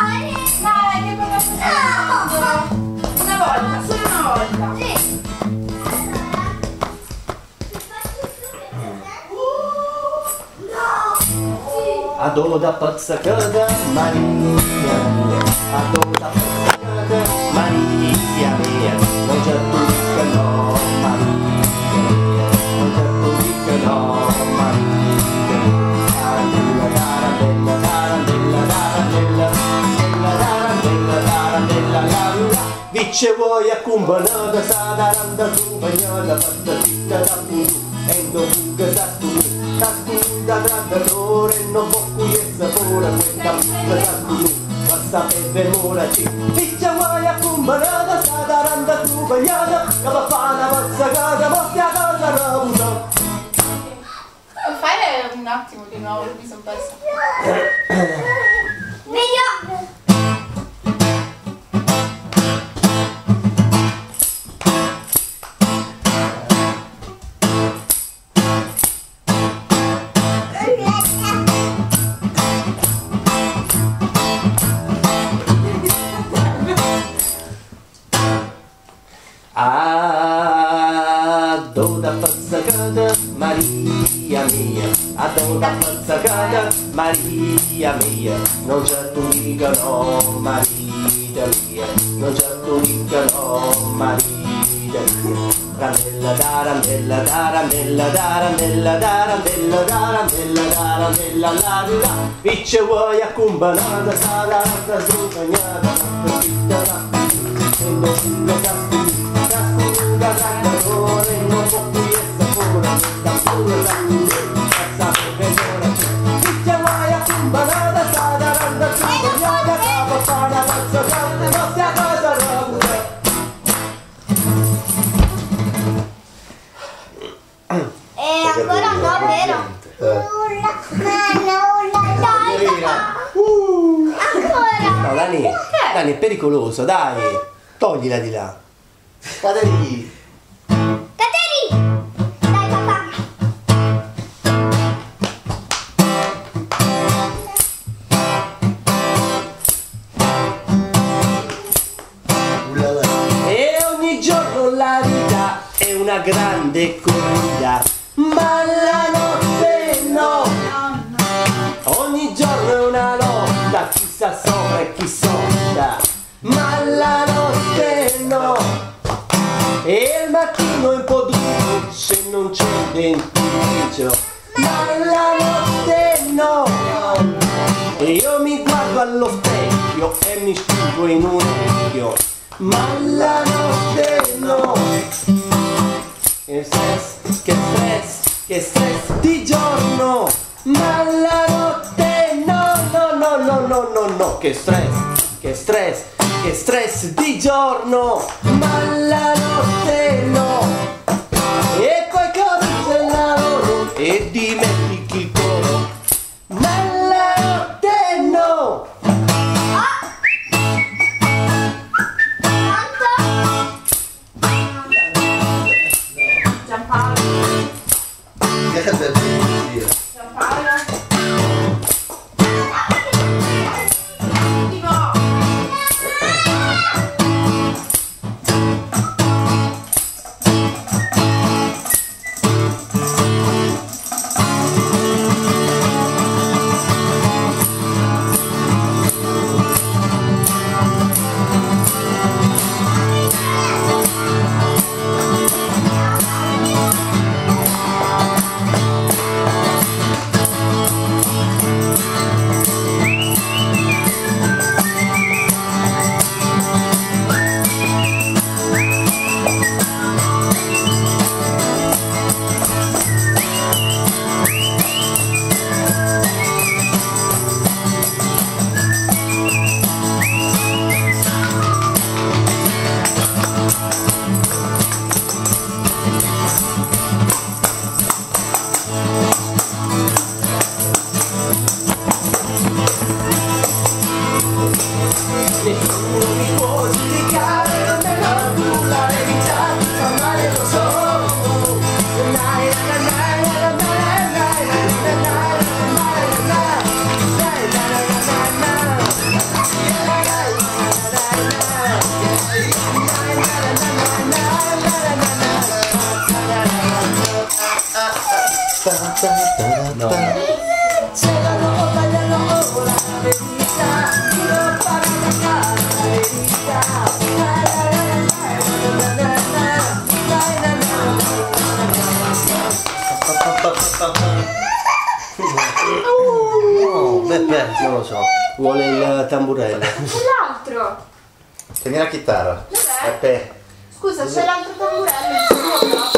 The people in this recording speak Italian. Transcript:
Dai, che bello facendo. Una volta, solo una volta. Adò da pazzacata Maria mia, adò da pazzacata Maria mia, non c'è tu che no Maria mia, non c'è tu che no Maria mia, tarantella tarantella tarantella tarantella tarantella tarantella tarantella vice vuoi accompagnata sa taranta accompagnata fatta zitta da punto endo buca sa tu da trattatore non può qui e sapore questa puta da tu basta per moraci piccia vuoi accompagnata sta taranta accompagnata che va fa una pazzacata morti a casa raputa. Puoi fare un attimo di nuovo, mi sono persa. Meglio! Adò da pazzacata Maria mia, adò da pazzacata Maria mia, non c'è tu mica no Maria mia, non c'è tu mica no Maria mia. Tarantella tarantella tarantella tarantella tarantella tarantella tarantella la vice vuoi accompagnata sa taranta accompagnata fatta zitta da endo buca sa tu da trattatore non può qui e sapore da pure da passa per ora vice vuoi accompagnata sa taranta accompagnata capo fa una pazzacata non sia cosa raputa. Ancora no, vero? Dai, ancora! No, Dani, Dani, è pericoloso, dai! Toglila di là! Cateri! Cateri! Dai, papà! E ogni giorno la vita è una grande corrida, ma la notte no! Ogni giorno è una lotta, chi sta sopra e chi sotto, ma la notte no! E il mattino è un po' duro se non c'è dentifricio, ma la notte no! E io mi guardo allo specchio e mi stupo in un occhio, ma la notte no! Che stress, che stress, che stress di giorno, ma la notte no, no, no, no, no, no, no, che stress, che stress, che stress di giorno, ma la notte no. E poi comincia il lavoro e dimentichi il coro, ma la notte no. Giampaolo. Giampaolo. Oh, Beppe, non lo so. Vuole il tamburello. C'è l'altro. Tieni la chitarra. Dov'è? Beppe. Scusa, c'è l'altro tamburello sopra.